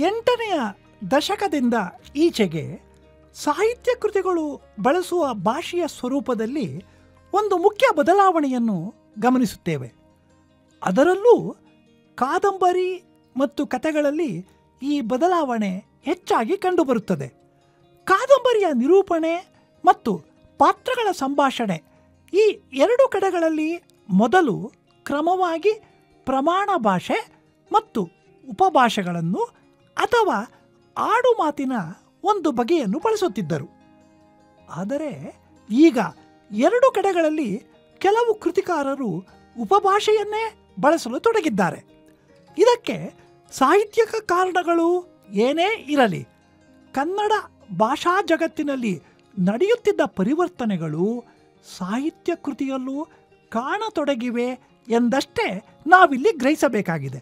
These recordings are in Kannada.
8ನೆಯ ದಶಕದಿಂದ ಈಚೆಗೆ ಸಾಹಿತ್ಯ ಕೃತಿಗಳು ಬಳಸುವ ಭಾಷೆಯ ಸ್ವರೂಪದಲ್ಲಿ ಒಂದು ಮುಖ್ಯ ಬದಲಾವಣೆಯನ್ನು ಗಮನಿಸುತ್ತೇವೆ. ಅದರಲ್ಲೂ ಕಾದಂಬರಿ ಮತ್ತು ಕಥೆಗಳಲ್ಲಿ ಈ ಬದಲಾವಣೆ ಹೆಚ್ಚಾಗಿ ಕಂಡುಬರುತ್ತದೆ. ಕಾದಂಬರಿಯ ನಿರೂಪಣೆ ಮತ್ತು ಪಾತ್ರಗಳ ಸಂಭಾಷಣೆ ಈ ಎರಡು ಕಡೆಗಳಲ್ಲಿ ಮೊದಲು ಕ್ರಮವಾಗಿ ಪ್ರಮಾಣ ಭಾಷೆ ಮತ್ತು ಉಪಭಾಷೆಗಳನ್ನು ಅಥವಾ ಆಡುಮಾತಿನ ಒಂದು ಬಗೆಯನ್ನು ಬಳಸುತ್ತಿದ್ದರು. ಆದರೆ ಈಗ ಎರಡು ಕಡೆಗಳಲ್ಲಿ ಕೆಲವು ಕೃತಿಕಾರರು ಉಪಭಾಷೆಯನ್ನೇ ಬಳಸಲು ತೊಡಗಿದ್ದಾರೆ. ಇದಕ್ಕೆ ಸಾಹಿತ್ಯಿಕ ಕಾರಣಗಳು ಏನೇ ಇರಲಿ, ಕನ್ನಡ ಭಾಷಾ ಜಗತ್ತಿನಲ್ಲಿ ನಡೆಯುತ್ತಿದ್ದ ಪರಿವರ್ತನೆಗಳು ಸಾಹಿತ್ಯ ಕೃತಿಯಲ್ಲೂ ಕಾಣತೊಡಗಿವೆ ಎಂದಷ್ಟೇ ನಾವಿಲ್ಲಿ ಗ್ರಹಿಸಬೇಕಾಗಿದೆ.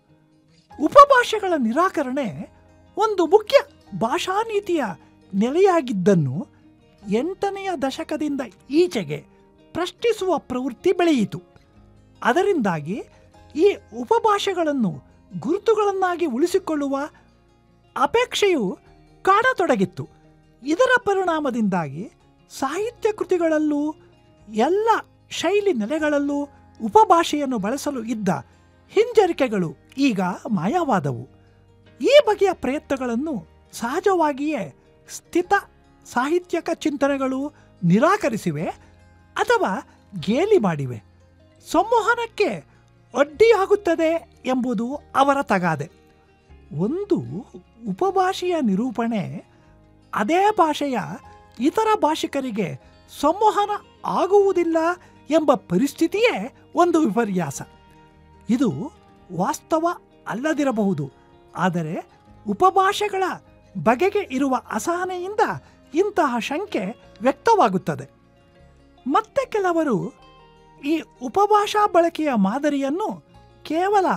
ಉಪಭಾಷೆಗಳ ನಿರಾಕರಣೆ ಒಂದು ಮುಖ್ಯ ಭಾಷಾ ನೀತಿಯ ನೆಲೆಯಾಗಿದ್ದನ್ನು 8ನೆಯ ದಶಕದಿಂದ ಈಚೆಗೆ ಪ್ರಶ್ನಿಸುವ ಪ್ರವೃತ್ತಿ ಬೆಳೆಯಿತು. ಅದರಿಂದಾಗಿ ಈ ಉಪಭಾಷೆಗಳನ್ನು ಗುರುತುಗಳನ್ನಾಗಿ ಉಳಿಸಿಕೊಳ್ಳುವ ಅಪೇಕ್ಷೆಯು ಕಾಣತೊಡಗಿತ್ತು. ಇದರ ಪರಿಣಾಮದಿಂದಾಗಿ ಸಾಹಿತ್ಯ ಕೃತಿಗಳಲ್ಲೂ ಎಲ್ಲ ಶೈಲಿ ನೆಲೆಗಳಲ್ಲೂ ಉಪಭಾಷೆಯನ್ನು ಬಳಸಲು ಇದ್ದ ಹಿಂಜರಿಕೆಗಳು ಈಗ ಮಾಯವಾದವು. ಈ ಬಗೆಯ ಪ್ರಯತ್ನಗಳನ್ನು ಸಹಜವಾಗಿಯೇ ಸ್ಥಿತ ಸಾಹಿತ್ಯಕ ಚಿಂತನೆಗಳು ನಿರಾಕರಿಸಿವೆ ಅಥವಾ ಗೇಲಿ ಮಾಡಿವೆ. ಸಂವಹನಕ್ಕೆ ಅಡ್ಡಿಯಾಗುತ್ತದೆ ಎಂಬುದು ಅವರ ತಗಾದೆ. ಒಂದು ಉಪಭಾಷೆಯ ನಿರೂಪಣೆ ಅದೇ ಭಾಷೆಯ ಇತರ ಭಾಷಿಕರಿಗೆ ಸಂವಹನ ಆಗುವುದಿಲ್ಲ ಎಂಬ ಪರಿಸ್ಥಿತಿಯೇ ಒಂದು ವಿಪರ್ಯಾಸ. ಇದು ವಾಸ್ತವ ಅಲ್ಲದಿರಬಹುದು, ಆದರೆ ಉಪಭಾಷೆಗಳ ಬಗೆಗೆ ಇರುವ ಅಸಹನೆಯಿಂದ ಇಂತಹ ಶಂಕೆ ವ್ಯಕ್ತವಾಗುತ್ತದೆ. ಮತ್ತೆ ಕೆಲವರು ಈ ಉಪಭಾಷಾ ಬಳಕೆಯ ಮಾದರಿಯನ್ನು ಕೇವಲ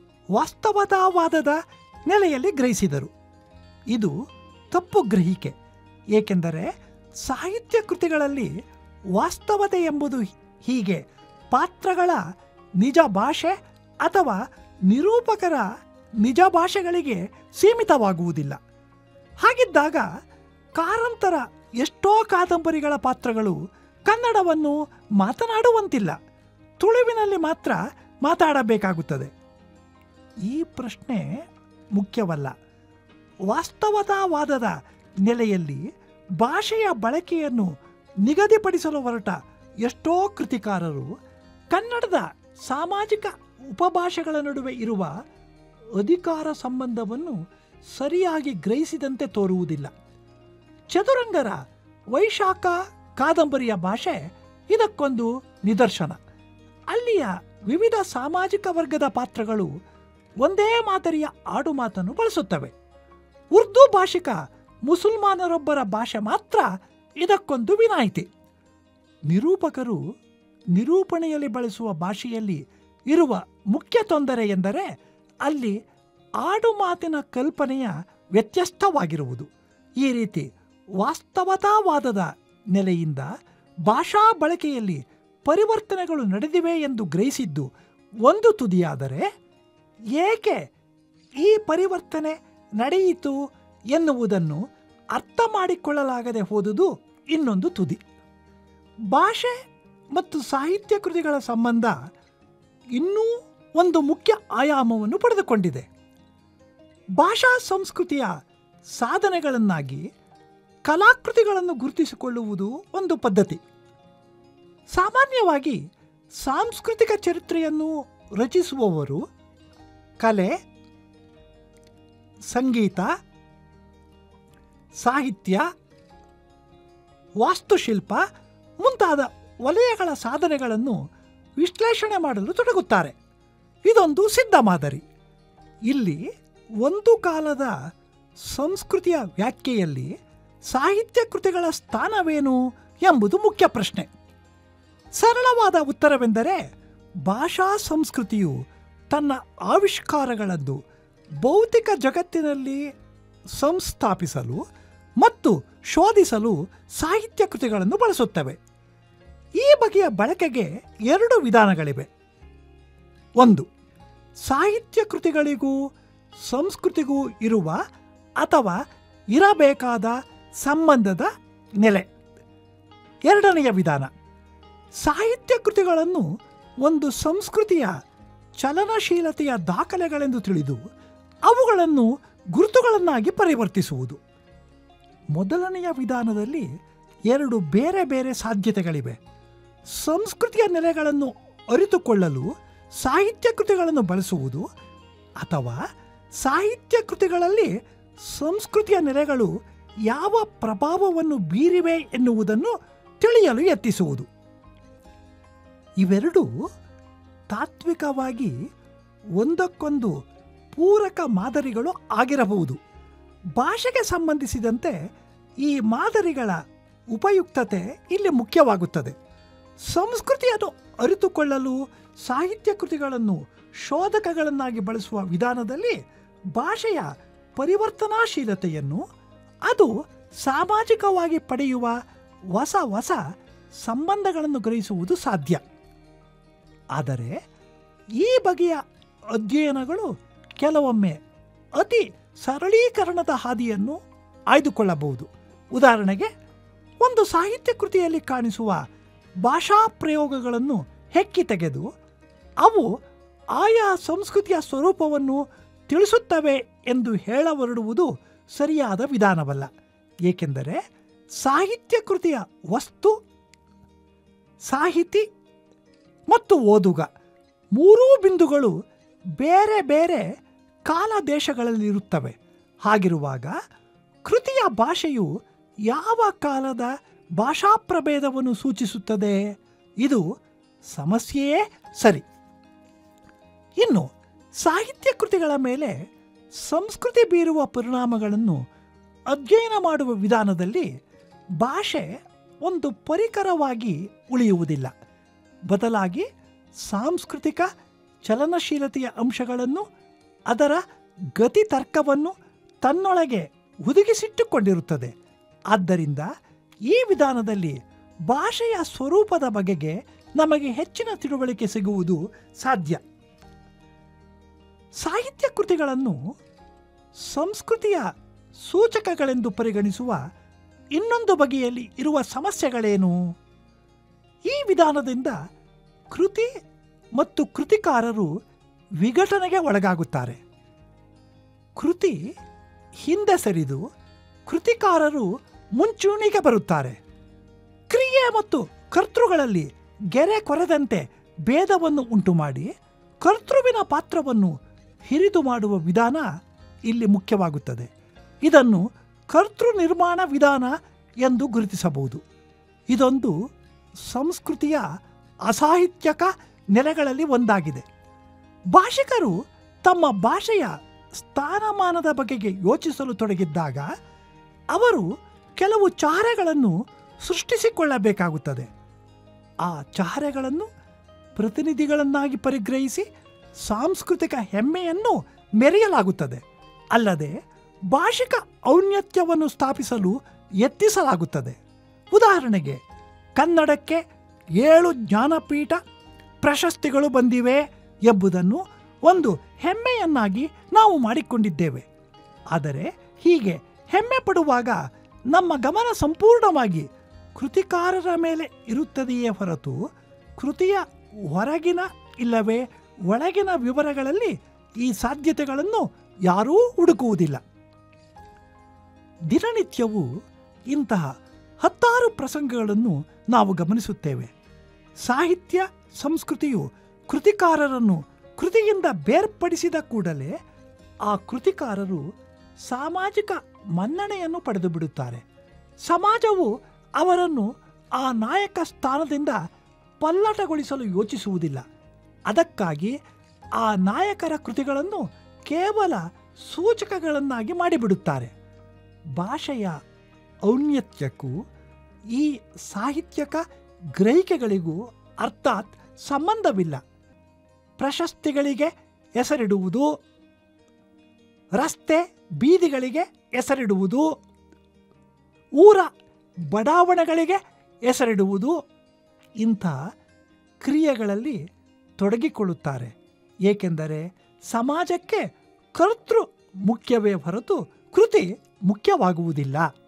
ವಾಸ್ತವತಾವಾದದ ನೆಲೆಯಲ್ಲಿ ಗ್ರಹಿಸಿದರು. ಇದು ತಪ್ಪು ಗ್ರಹಿಕೆ, ಏಕೆಂದರೆ ಸಾಹಿತ್ಯ ಕೃತಿಗಳಲ್ಲಿ ವಾಸ್ತವತೆ ಎಂಬುದು ಹೀಗೆ ಪಾತ್ರಗಳ ನಿಜ ಭಾಷೆ ಅಥವಾ ನಿರೂಪಕರ ನಿಜ ಭಾಷೆಗಳಿಗೆ ಸೀಮಿತವಾಗುವುದಿಲ್ಲ. ಹಾಗಿದ್ದಾಗ ಕಾರಂತರ ಎಷ್ಟೋ ಕಾದಂಬರಿಗಳ ಪಾತ್ರಗಳು ಕನ್ನಡವನ್ನು ಮಾತನಾಡುವಂತಿಲ್ಲ, ತುಳುವಿನಲ್ಲಿ ಮಾತ್ರ ಮಾತಾಡಬೇಕಾಗುತ್ತದೆ. ಈ ಪ್ರಶ್ನೆ ಮುಖ್ಯವಲ್ಲ. ವಾಸ್ತವತಾವಾದದ ನೆಲೆಯಲ್ಲಿ ಭಾಷೆಯ ಬಳಕೆಯನ್ನು ನಿಗದಿಪಡಿಸಲು ಹೊರಟ ಎಷ್ಟೋ ಕೃತಿಕಾರರು ಕನ್ನಡದ ಸಾಮಾಜಿಕ ಉಪಭಾಷೆಗಳ ನಡುವೆ ಇರುವ ಅಧಿಕಾರ ಸಂಬಂಧವನ್ನು ಸರಿಯಾಗಿ ಗ್ರಹಿಸಿದಂತೆ ತೋರುವುದಿಲ್ಲ. ಚದುರಂಗರ ವೈಶಾಖ ಕಾದಂಬರಿಯ ಭಾಷೆ ಇದಕ್ಕೊಂದು ನಿದರ್ಶನ. ಅಲ್ಲಿಯ ವಿವಿಧ ಸಾಮಾಜಿಕ ವರ್ಗದ ಪಾತ್ರಗಳು ಒಂದೇ ಮಾದರಿಯ ಆಡುಮಾತನ್ನು ಬಳಸುತ್ತವೆ. ಉರ್ದು ಭಾಷಿಕ ಮುಸಲ್ಮಾನರೊಬ್ಬರ ಭಾಷೆ ಮಾತ್ರ ಇದಕ್ಕೊಂದು ವಿನಾಯಿತಿ. ನಿರೂಪಕರು ನಿರೂಪಣೆಯಲ್ಲಿ ಬಳಸುವ ಭಾಷೆಯಲ್ಲಿ ಇರುವ ಮುಖ್ಯ ತೊಂದರೆ ಎಂದರೆ ಅಲ್ಲಿ ಆಡುಮಾತಿನ ಕಲ್ಪನೆಯ ವ್ಯತ್ಯಸ್ತವಾಗಿರುವುದು. ಈ ರೀತಿ ವಾಸ್ತವತಾವಾದದ ನೆಲೆಯಿಂದ ಭಾಷಾ ಬಳಕೆಯಲ್ಲಿ ಪರಿವರ್ತನೆಗಳು ನಡೆದಿವೆ ಎಂದು ಗ್ರಹಿಸಿದ್ದು ಒಂದು ತುದಿಯಾದರೆ, ಏಕೆ ಈ ಪರಿವರ್ತನೆ ನಡೆಯಿತು ಎನ್ನುವುದನ್ನು ಅರ್ಥ ಮಾಡಿಕೊಳ್ಳಲಾಗದೆ ಹೋದುದು ಇನ್ನೊಂದು ತುದಿ. ಭಾಷೆ ಮತ್ತು ಸಾಹಿತ್ಯ ಕೃತಿಗಳ ಸಂಬಂಧ ಇನ್ನೂ ಒಂದು ಮುಖ್ಯ ಆಯಾಮವನ್ನು ಪಡೆದುಕೊಂಡಿದೆ. ಭಾಷಾ ಸಂಸ್ಕೃತಿಯ ಸಾಧನೆಗಳನ್ನಾಗಿ ಕಲಾಕೃತಿಗಳನ್ನು ಗುರುತಿಸಿಕೊಳ್ಳುವುದು ಒಂದು ಪದ್ಧತಿ. ಸಾಮಾನ್ಯವಾಗಿ ಸಾಂಸ್ಕೃತಿಕ ಚರಿತ್ರೆಯನ್ನು ರಚಿಸುವವರು ಕಲೆ, ಸಂಗೀತ, ಸಾಹಿತ್ಯ, ವಾಸ್ತುಶಿಲ್ಪ ಮುಂತಾದ ವಲಯಗಳ ಸಾಧನೆಗಳನ್ನು ವಿಶ್ಲೇಷಣೆ ಮಾಡಲು ತೊಡಗುತ್ತಾರೆ. ಇದೊಂದು ಸಿದ್ಧ ಮಾದರಿ. ಇಲ್ಲಿ ಒಂದು ಕಾಲದ ಸಂಸ್ಕೃತಿಯ ವ್ಯಾಖ್ಯೆಯಲ್ಲಿ ಸಾಹಿತ್ಯ ಕೃತಿಗಳ ಸ್ಥಾನವೇನು ಎಂಬುದು ಮುಖ್ಯ ಪ್ರಶ್ನೆ. ಸರಳವಾದ ಉತ್ತರವೆಂದರೆ, ಭಾಷಾ ಸಂಸ್ಕೃತಿಯು ತನ್ನ ಆವಿಷ್ಕಾರಗಳನ್ನು ಭೌತಿಕ ಜಗತ್ತಿನಲ್ಲಿ ಸಂಸ್ಥಾಪಿಸಲು ಮತ್ತು ಶೋಧಿಸಲು ಸಾಹಿತ್ಯ ಕೃತಿಗಳನ್ನು ಬಳಸುತ್ತವೆ. ಈ ಬಗೆಯ ಬಳಕೆಗೆ ಎರಡು ವಿಧಾನಗಳಿವೆ. ಒಂದು, ಸಾಹಿತ್ಯ ಕೃತಿಗಳಿಗೂ ಸಂಸ್ಕೃತಿಗೂ ಇರುವ ಅಥವಾ ಇರಬೇಕಾದ ಸಂಬಂಧದ ನೆಲೆ. ಎರಡನೆಯ ವಿಧಾನ, ಸಾಹಿತ್ಯ ಕೃತಿಗಳನ್ನು ಒಂದು ಸಂಸ್ಕೃತಿಯ ಚಲನಶೀಲತೆಯ ದಾಖಲೆಗಳೆಂದು ತಿಳಿದು ಅವುಗಳನ್ನು ಗುರುತುಗಳನ್ನಾಗಿ ಪರಿವರ್ತಿಸುವುದು. ಮೊದಲನೆಯ ವಿಧಾನದಲ್ಲಿ ಎರಡು ಬೇರೆ ಬೇರೆ ಸಾಧ್ಯತೆಗಳಿವೆ. ಸಂಸ್ಕೃತಿಯ ನೆಲೆಗಳನ್ನು ಅರಿತುಕೊಳ್ಳಲು ಸಾಹಿತ್ಯ ಕೃತಿಗಳನ್ನು ಬಳಸುವುದು, ಅಥವಾ ಸಾಹಿತ್ಯ ಕೃತಿಗಳಲ್ಲಿ ಸಂಸ್ಕೃತಿಯ ನೆಲೆಗಳು ಯಾವ ಪ್ರಭಾವವನ್ನು ಬೀರಿವೆ ಎನ್ನುವುದನ್ನು ತಿಳಿಯಲು ಯತ್ನಿಸುವುದು. ಇವೆರಡೂ ತಾತ್ವಿಕವಾಗಿ ಒಂದಕ್ಕೊಂದು ಪೂರಕ ಮಾದರಿಗಳು ಆಗಿರಬಹುದು. ಭಾಷೆಗೆ ಸಂಬಂಧಿಸಿದಂತೆ ಈ ಮಾದರಿಗಳ ಉಪಯುಕ್ತತೆ ಇಲ್ಲಿ ಮುಖ್ಯವಾಗುತ್ತದೆ. ಸಂಸ್ಕೃತಿಯನ್ನು ಅರಿತುಕೊಳ್ಳಲು ಸಾಹಿತ್ಯ ಕೃತಿಗಳನ್ನು ಶೋಧಕಗಳನ್ನಾಗಿ ಬಳಸುವ ವಿಧಾನದಲ್ಲಿ ಭಾಷೆಯ ಪರಿವರ್ತನಾಶೀಲತೆಯನ್ನು, ಅದು ಸಾಮಾಜಿಕವಾಗಿ ಪಡೆಯುವ ಹೊಸ ಹೊಸ ಸಂಬಂಧಗಳನ್ನು ಗ್ರಹಿಸುವುದು ಸಾಧ್ಯ. ಆದರೆ ಈ ಬಗೆಯ ಅಧ್ಯಯನಗಳು ಕೆಲವೊಮ್ಮೆ ಅತಿ ಸರಳೀಕರಣದ ಹಾದಿಯನ್ನು ಆಯ್ದುಕೊಳ್ಳಬಹುದು. ಉದಾಹರಣೆಗೆ, ಒಂದು ಸಾಹಿತ್ಯ ಕೃತಿಯಲ್ಲಿ ಕಾಣಿಸುವ ಭಾಷಾ ಪ್ರಯೋಗಗಳನ್ನು ಹೆಕ್ಕಿ ತೆಗೆದು ಅವು ಆಯಾ ಸಂಸ್ಕೃತಿಯ ಸ್ವರೂಪವನ್ನು ತಿಳಿಸುತ್ತವೆ ಎಂದು ಹೇಳಹೊರಡುವುದು ಸರಿಯಾದ ವಿಧಾನವಲ್ಲ. ಏಕೆಂದರೆ ಸಾಹಿತ್ಯ ಕೃತಿಯ ವಸ್ತು, ಸಾಹಿತಿ ಮತ್ತು ಓದುಗ ಮೂರೂ ಬಿಂದುಗಳು ಬೇರೆ ಬೇರೆ ಕಾಲ ದೇಶಗಳಲ್ಲಿರುತ್ತವೆ. ಹಾಗಿರುವಾಗ ಕೃತಿಯ ಭಾಷೆಯು ಯಾವ ಕಾಲದ ಭಾಷಾ ಪ್ರಭೇದವನ್ನು ಸೂಚಿಸುತ್ತದೆ? ಇದು ಸಮಸ್ಯೆಯೇ ಸರಿ. ಇನ್ನು ಸಾಹಿತ್ಯ ಕೃತಿಗಳ ಮೇಲೆ ಸಂಸ್ಕೃತಿ ಬೀರುವ ಪರಿಣಾಮಗಳನ್ನು ಅಧ್ಯಯನ ಮಾಡುವ ವಿಧಾನದಲ್ಲಿ ಭಾಷೆ ಒಂದು ಪರಿಕರವಾಗಿ ಉಳಿಯುವುದಿಲ್ಲ. ಬದಲಾಗಿ ಸಾಂಸ್ಕೃತಿಕ ಚಲನಶೀಲತೆಯ ಅಂಶಗಳನ್ನು, ಅದರ ಗತಿ ತರ್ಕವನ್ನು ತನ್ನೊಳಗೆ ಹುದುಗಿಸಿಟ್ಟುಕೊಂಡಿರುತ್ತದೆ. ಆದ್ದರಿಂದ ಈ ವಿಧಾನದಲ್ಲಿ ಭಾಷೆಯ ಸ್ವರೂಪದ ಬಗೆಗೆ ನಮಗೆ ಹೆಚ್ಚಿನ ತಿಳುವಳಿಕೆ ಸಿಗುವುದು ಸಾಧ್ಯ. ಸಾಹಿತ್ಯ ಕೃತಿಗಳನ್ನು ಸಂಸ್ಕೃತಿಯ ಸೂಚಕಗಳೆಂದು ಪರಿಗಣಿಸುವ ಇನ್ನೊಂದು ಬಗೆಯಲ್ಲಿ ಇರುವ ಸಮಸ್ಯೆಗಳೇನು? ಈ ವಿಧಾನದಿಂದ ಕೃತಿ ಮತ್ತು ಕೃತಿಕಾರರು ವಿಘಟನೆಗೆ ಒಳಗಾಗುತ್ತಾರೆ. ಕೃತಿ ಹಿಂದೆ ಸರಿದು ಕೃತಿಕಾರರು ಮುಂಚೂಣಿಗೆ ಬರುತ್ತಾರೆ. ಕ್ರಿಯೆ ಮತ್ತು ಕರ್ತೃಗಳಲ್ಲಿ ಗೆರೆ ಕೊರೆದಂತೆ ಭೇದವನ್ನು ಉಂಟುಮಾಡಿ ಕರ್ತೃವಿನ ಪಾತ್ರವನ್ನು ಹಿರಿದು ಮಾಡುವ ವಿಧಾನ ಇಲ್ಲಿ ಮುಖ್ಯವಾಗುತ್ತದೆ. ಇದನ್ನು ಕರ್ತೃ ನಿರ್ಮಾಣ ವಿಧಾನ ಎಂದು ಗುರುತಿಸಬಹುದು. ಇದೊಂದು ಸಂಸ್ಕೃತಿಯ ಅಸಾಹಿತ್ಯಕ ನೆಲೆಗಳಲ್ಲಿ ಒಂದಾಗಿದೆ. ಭಾಷಿಕರು ತಮ್ಮ ಭಾಷೆಯ ಸ್ಥಾನಮಾನದ ಬಗೆಗೆ ಯೋಚಿಸಲು ತೊಡಗಿದ್ದಾಗ ಅವರು ಕೆಲವು ಚಾರೆಗಳನ್ನು ಸೃಷ್ಟಿಸಿಕೊಳ್ಳಬೇಕಾಗುತ್ತದೆ. ಆ ಚಾರೆಗಳನ್ನು ಪ್ರತಿನಿಧಿಗಳನ್ನಾಗಿ ಪರಿಗ್ರಹಿಸಿ ಸಾಂಸ್ಕೃತಿಕ ಹೆಮ್ಮೆಯನ್ನು ಮೆರೆಯಲಾಗುತ್ತದೆ. ಅಲ್ಲದೆ ಭಾಷಿಕ ಔನ್ನತ್ಯವನ್ನು ಸ್ಥಾಪಿಸಲು ಯತ್ನಿಸಲಾಗುತ್ತದೆ. ಉದಾಹರಣೆಗೆ, ಕನ್ನಡಕ್ಕೆ 7 ಜ್ಞಾನಪೀಠ ಪ್ರಶಸ್ತಿಗಳು ಬಂದಿವೆ ಎಂಬುದನ್ನು ಒಂದು ಹೆಮ್ಮೆಯನ್ನಾಗಿ ನಾವು ಮಾಡಿಕೊಂಡಿದ್ದೇವೆ. ಆದರೆ ಹೀಗೆ ಹೆಮ್ಮೆ ಪಡುವಾಗ ನಮ್ಮ ಗಮನ ಸಂಪೂರ್ಣವಾಗಿ ಕೃತಿಕಾರರ ಮೇಲೆ ಇರುತ್ತದೆಯೇ ಹೊರತು ಕೃತಿಯ ಹೊರಗಿನ ಇಲ್ಲವೇ ಒಳಗಿನ ವಿವರಗಳಲ್ಲಿ ಈ ಸಾಧ್ಯತೆಗಳನ್ನು ಯಾರೂ ಹುಡುಕುವುದಿಲ್ಲ. ದಿನನಿತ್ಯವೂ ಇಂತಹ 10 ಪ್ರಸಂಗಗಳನ್ನು ನಾವು ಗಮನಿಸುತ್ತೇವೆ. ಸಾಹಿತ್ಯ ಸಂಸ್ಕೃತಿಯು ಕೃತಿಕಾರರನ್ನು ಕೃತಿಯಿಂದ ಬೇರ್ಪಡಿಸಿದ ಕೂಡಲೇ ಆ ಕೃತಿಕಾರರು ಸಾಮಾಜಿಕ ಮನ್ನಣೆಯನ್ನು ಪಡೆದು ಬಿಡುತ್ತಾರೆ. ಸಮಾಜವು ಅವರನ್ನು ಆ ನಾಯಕ ಸ್ಥಾನದಿಂದ ಪಲ್ಲಟಗೊಳಿಸಲು ಯೋಚಿಸುವುದಿಲ್ಲ. ಅದಕ್ಕಾಗಿ ಆ ನಾಯಕರ ಕೃತಿಗಳನ್ನು ಕೇವಲ ಸೂಚಕಗಳನ್ನಾಗಿ ಮಾಡಿಬಿಡುತ್ತಾರೆ. ಭಾಷೆಯ ಔನ್ನತ್ಯಕ್ಕೂ ಈ ಸಾಹಿತ್ಯಕ ಗ್ರಹಿಕೆಗಳಿಗೂ ಅರ್ಥಾತ್ ಸಂಬಂಧವಿಲ್ಲ. ಪ್ರಶಸ್ತಿಗಳಿಗೆ ಹೆಸರಿಡುವುದು, ರಸ್ತೆ ಬೀದಿಗಳಿಗೆ ಹೆಸರಿಡುವುದು, ಊರ ಬಡಾವಣೆಗಳಿಗೆ ಹೆಸರಿಡುವುದು, ಇಂಥ ಕ್ರಿಯೆಗಳಲ್ಲಿ ತೊಡಗಿಕೊಳ್ಳುತ್ತಾರೆ. ಏಕೆಂದರೆ ಸಮಾಜಕ್ಕೆ ಕರ್ತೃ ಮುಖ್ಯವೇ ಹೊರತು ಕೃತಿ ಮುಖ್ಯವಾಗುವುದಿಲ್ಲ.